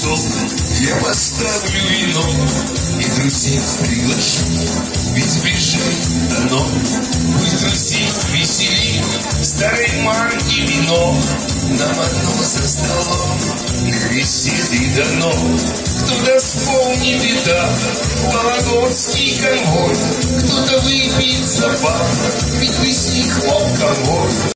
стол я поставлю вино и друзей приглашу, ведь ближе оно. Пусть друзей весели старой марки вино, нам одно за столом для беседы дано. Кто-то вспомнит беда, вологодский конвой, кто-то выпьет за бар, ведь без них алкоголь.